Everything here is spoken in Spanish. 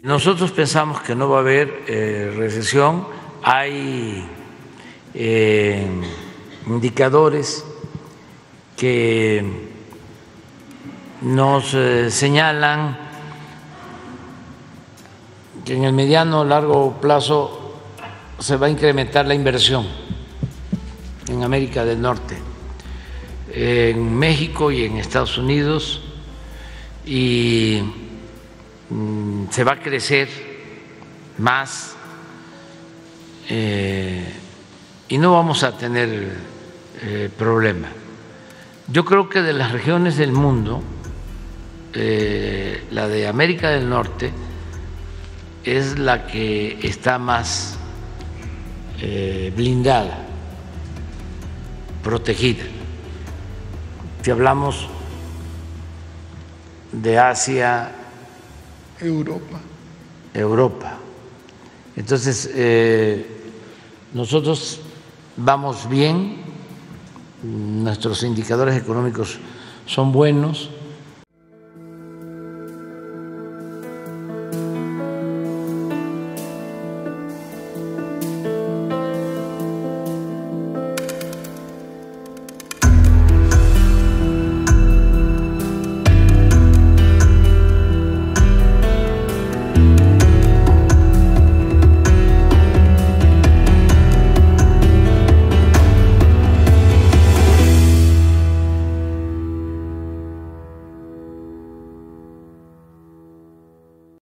Nosotros pensamos que no va a haber recesión. Hay indicadores que nos señalan que en el mediano o largo plazo se va a incrementar la inversión en América del Norte, en México y en Estados Unidos, y se va a crecer más y no vamos a tener problema. Yo creo que de las regiones del mundo, la de América del Norte es la que está más blindada, protegida. Si hablamos de Asia, Europa. Entonces, nosotros vamos bien, nuestros indicadores económicos son buenos.